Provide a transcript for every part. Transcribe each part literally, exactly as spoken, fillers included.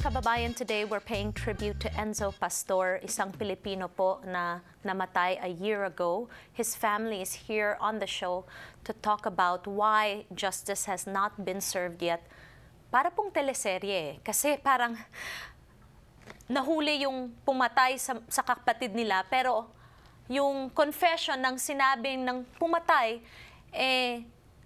Kababayan Today, we're paying tribute to Enzo Pastor, isang Filipino po na namatay a year ago. His family is here on the show to talk about why justice has not been served yet. Para pong teleserye, kasi parang nahuli yung pumatay sa, sa kapatid nila, pero yung confession ng sinabing ng pumatay, eh,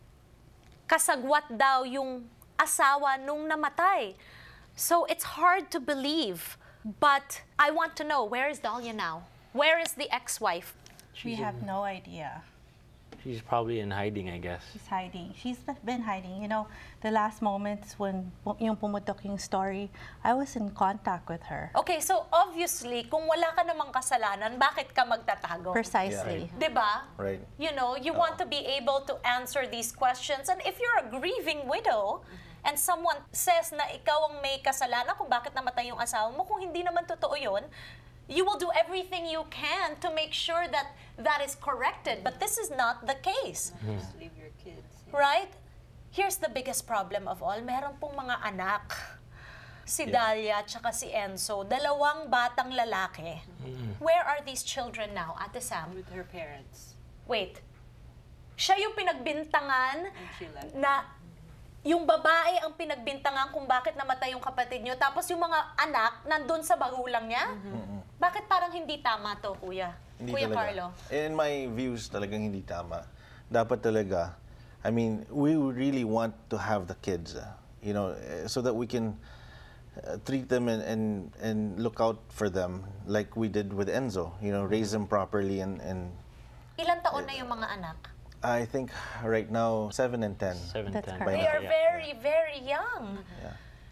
kasagwat daw yung asawa nung namatay. So it's hard to believe, but I want to know, where is Dahlia now? Where is the ex-wife? We have no idea. She's probably in hiding, I guess. She's hiding. She's been hiding. You know, the last moments when yung pumutok yung story, I was in contact with her. Okay, so obviously, kung wala ka namang kasalanan, bakit ka magtatago? Precisely. Yeah. Diba? Right. You know, you uh. want to be able to answer these questions. And if you're a grieving widow, and someone says na ikaw ang may kasalanan kung bakit namatay yung asawa mo, kung hindi naman totoo yun, you will do everything you can to make sure that that is corrected. But this is not the case. Mm. Just leave your kids. Yeah. Right? Here's the biggest problem of all. Meron pong mga anak. Si Dahlia at saka si Enzo. Dalawang batang lalaki. Mm. Where are these children now, Ate Sam? With her parents. Wait. Siya yung pinagbintangan And she left. na yung babae ang pinagbintangan kung bakit namatay yung kapatid nyo, tapos yung mga anak nandun sa magulang niya? Mm-hmm. Bakit parang hindi tama to, Kuya? Hindi Kuya talaga. Carlo? In my views, talagang hindi tama. Dapat talaga, I mean, we really want to have the kids, uh, you know, so that we can uh, treat them and, and, and look out for them like we did with Enzo, you know, raise them properly and... and Ilang taon na yung mga anak? I think right now, seven and ten. Seven, That's ten. correct. They are Yeah. very, very young. Yeah.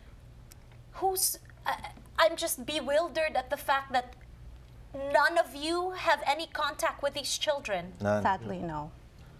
Who's... Uh, I'm just bewildered at the fact that none of you have any contact with these children. None. Sadly, no.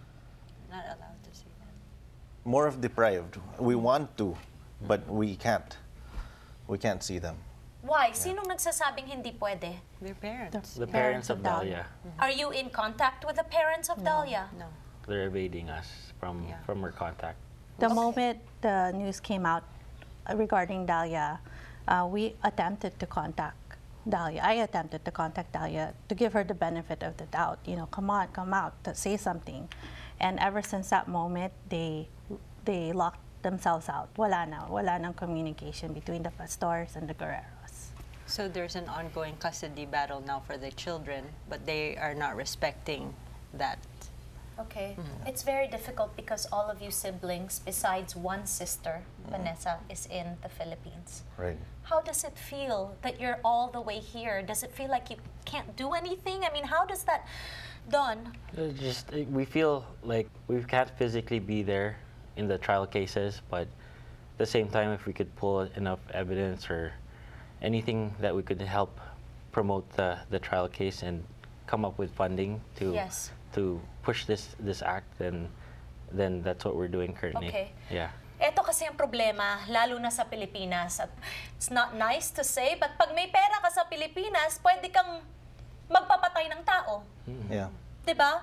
Not allowed to see them. More of deprived. We want to, but we can't. We can't see them. Why? Sinong nagsasabing hindi pwede? Their parents. The parents of Dahlia. Are you in contact with the parents of Dahlia? No. They're evading us from, Yeah. from her contact. The Okay. moment the news came out regarding Dahlia, uh, we attempted to contact Dahlia. I attempted to contact Dahlia to give her the benefit of the doubt. You know, come on, come out, to say something. And ever since that moment, they they locked themselves out. Wala na, wala nang communication between the Pastors and the Guerreros. So there's an ongoing custody battle now for the children, but they are not respecting that. Okay. Mm-hmm. It's very difficult because all of you siblings, besides one sister, mm-hmm. Vanessa, is in the Philippines. Right. How does it feel that you're all the way here? Does it feel like you can't do anything? I mean, how does that... Don? It's just, it- we feel like we can't physically be there in the trial cases, but at the same time, if we could pull enough evidence or anything that we could help promote the, the trial case and come up with funding to Yes. to push this this act, then then that's what we're doing currently. Okay. Yeah. Ito kasi ang problema, lalo na sa Pilipinas. At it's not nice to say, but pag may pera ka sa Pilipinas, pwede kang magpapatay ng tao. Yeah. Diba?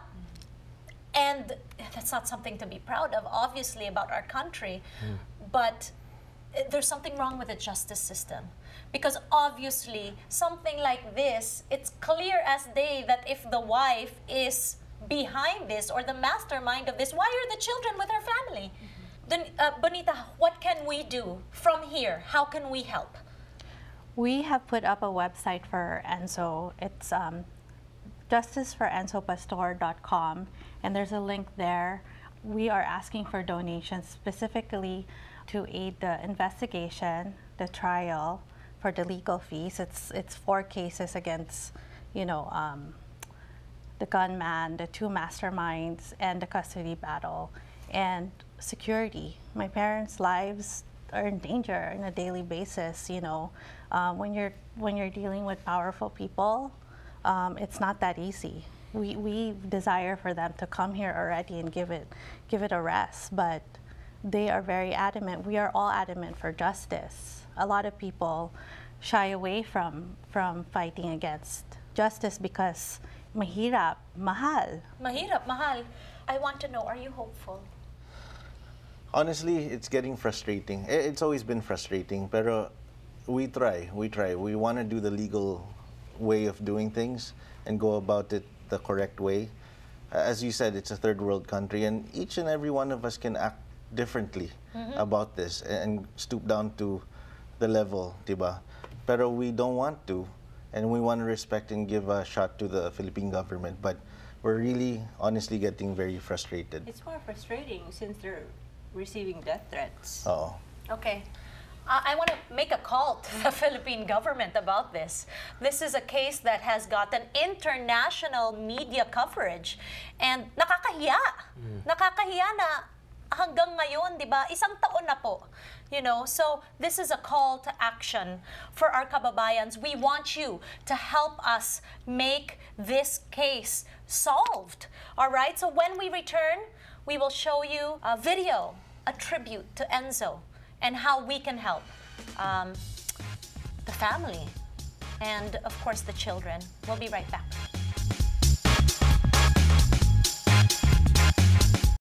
And that's not something to be proud of, obviously, about our country. Mm. But there's something wrong with the justice system. Because obviously, something like this, it's clear as day that if the wife is behind this or the mastermind of this, why are the children with her family? Then, uh, Bonita, what can we do from here? How can we help? We have put up a website for Enzo. It's um, justice for enzo pastor dot com, and there's a link there. We are asking for donations specifically to aid the investigation, the trial, for the legal fees. It's it's four cases against, you know, um, the gunman, the two masterminds, and the custody battle, and security. My parents' lives are in danger on a daily basis. You know, um, when you're when you're dealing with powerful people, um, it's not that easy. We we desire for them to come here already and give it give it a rest, but they are very adamant. We are all adamant for justice. A lot of people shy away from from fighting against justice because mahirap, mahal. Mahirap, mahal. I want to know, are you hopeful? Honestly, it's getting frustrating. I- It's always been frustrating, pero we try, we try. We want to do the legal way of doing things and go about it the correct way. As you said, it's a third world country, and each and every one of us can act differently mm-hmm. about this and stoop down to the level, diba? Pero we don't want to, and we want to respect and give a shot to the Philippine government, but we're really, honestly, getting very frustrated. It's more frustrating since they're receiving death threats. Oh. Okay. Uh, I want to make a call to the Philippine government about this. This is a case that has gotten international media coverage, and nakakahiya. Mm. Nakakahiya na hanggang ngayon, di ba? Isang taon na po. You know, so this is a call to action for our kababayans. We want you to help us make this case solved. All right? So when we return, we will show you a video, a tribute to Enzo, and how we can help um, the family and, of course, the children. We'll be right back.